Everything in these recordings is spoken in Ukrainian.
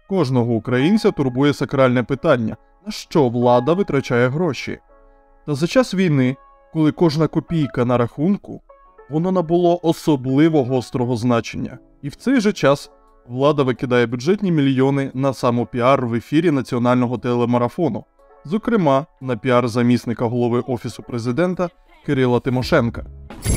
Кожного українця турбує сакральне питання – на що влада витрачає гроші? Та за час війни, коли кожна копійка на рахунку, воно набуло особливо гострого значення. І в цей же час влада викидає бюджетні мільйони на самопіар в ефірі національного телемарафону. Зокрема, на піар замісника голови Офісу Президента Кирила Тимошенка.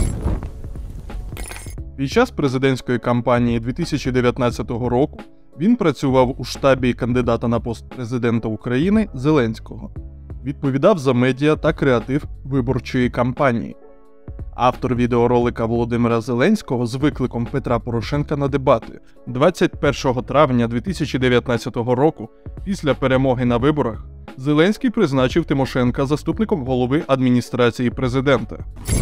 Під час президентської кампанії 2019 року він працював у штабі кандидата на пост президента України Зеленського. Відповідав за медіа та креатив виборчої кампанії. Автор відеоролика Володимира Зеленського з викликом Петра Порошенка на дебати 21 травня 2019 року, після перемоги на виборах, Зеленський призначив Тимошенка заступником голови адміністрації президента.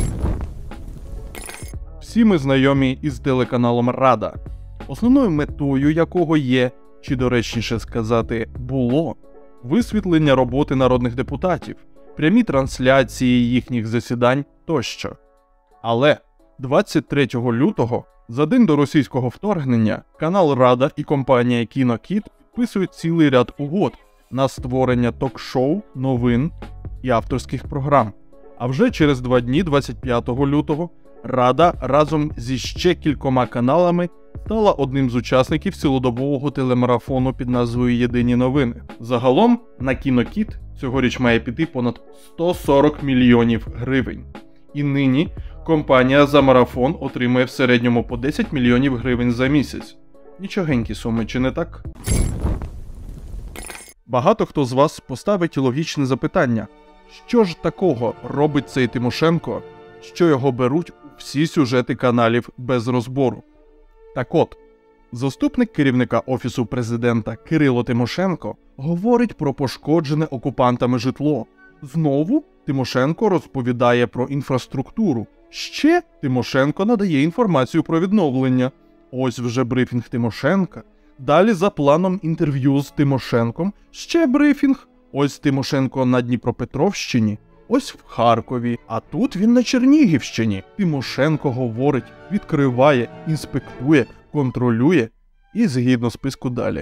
Всі ми знайомі із телеканалом «Рада», основною метою якого є, чи доречніше сказати, було, висвітлення роботи народних депутатів, прямі трансляції їхніх засідань тощо. Але 23 лютого, за день до російського вторгнення, канал «Рада» і компанія «Кінокіт» підписують цілий ряд угод на створення ток-шоу, новин і авторських програм. А вже через 2 дні, 25 лютого, «Рада» разом зі ще кількома каналами стала одним з учасників цілодобового телемарафону під назвою «Єдині новини». Загалом на «Кінокіт» цьогоріч має піти понад 140 мільйонів гривень. І нині компанія за марафон отримує в середньому по 10 мільйонів гривень за місяць. Нічогенькі суми, чи не так? Багато хто з вас поставить логічне запитання. Що ж такого робить цей Тимошенко, що його беруть у всі сюжети каналів без розбору? Так от, заступник керівника Офісу Президента Кирило Тимошенко говорить про пошкоджене окупантами житло. Знову Тимошенко розповідає про інфраструктуру. Ще Тимошенко надає інформацію про відновлення. Ось вже брифінг Тимошенка. Далі за планом інтерв'ю з Тимошенком ще брифінг. Ось Тимошенко на Дніпропетровщині, ось в Харкові, а тут він на Чернігівщині. Тимошенко говорить, відкриває, інспектує, контролює і згідно списку далі.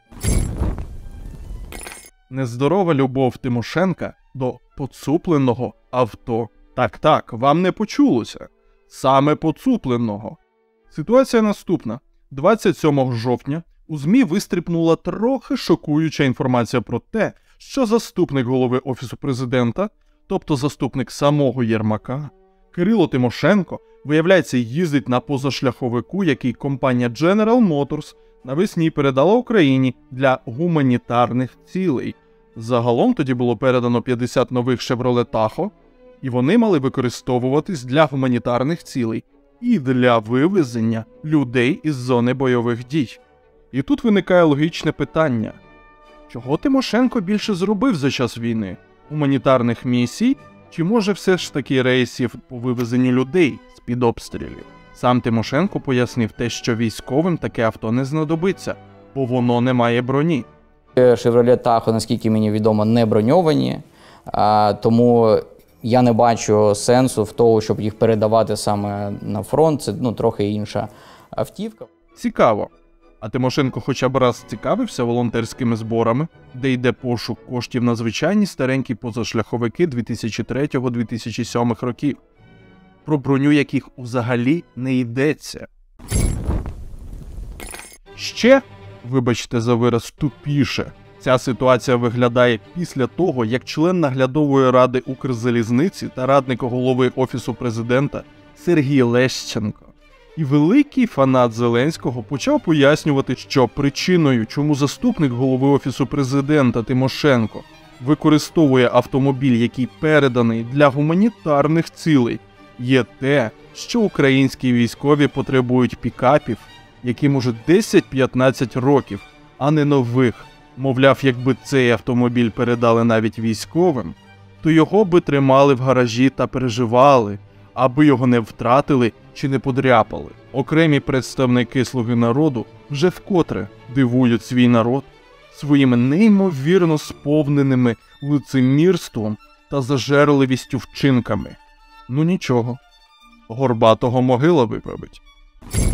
Нездорова любов Тимошенка до поцупленого авто. Так, вам не почулося. Саме поцупленого. Ситуація наступна. 27 жовтня у ЗМІ вистрибнула трохи шокуюча інформація про те, що заступник голови Офісу Президента, тобто заступник самого Єрмака, Кирило Тимошенко, виявляється, їздить на позашляховику, який компанія General Motors навесні передала Україні для гуманітарних цілей. Загалом тоді було передано 50 нових Chevrolet Tahoe, і вони мали використовуватись для гуманітарних цілей і для вивезення людей із зони бойових дій. І тут виникає логічне питання. Чого Тимошенко більше зробив за час війни? Гуманітарних місій? Чи може все ж таки рейсів по вивезенню людей з-під обстрілів? Сам Тимошенко пояснив те, що військовим таке авто не знадобиться, бо воно не має броні. Chevrolet Tahoe, наскільки мені відомо, не броньовані, тому я не бачу сенсу в тому, щоб їх передавати саме на фронт. Це трохи інша автівка. Цікаво. А Тимошенко хоча б раз цікавився волонтерськими зборами, де йде пошук коштів на звичайні старенькі позашляховики 2003-2007 років, про броню яких взагалі не йдеться. Ще, вибачте за вираз, тупіше, ця ситуація виглядає після того, як член наглядової ради Укрзалізниці та радник голови Офісу Президента Сергій Лещенко і великий фанат Зеленського почав пояснювати, що причиною, чому заступник голови Офісу Президента Тимошенко використовує автомобіль, який переданий для гуманітарних цілей, є те, що українські військові потребують пікапів, яким уже 10-15 років, а не нових. Мовляв, якби цей автомобіль передали навіть військовим, то його би тримали в гаражі та переживали, аби його не втратили чи не подряпали. Окремі представники «Слуги народу» вже вкотре дивують свій народ своїми неймовірно сповненими лицемірством та зажерливістю вчинками. Ну нічого, Горбатого могила виправить.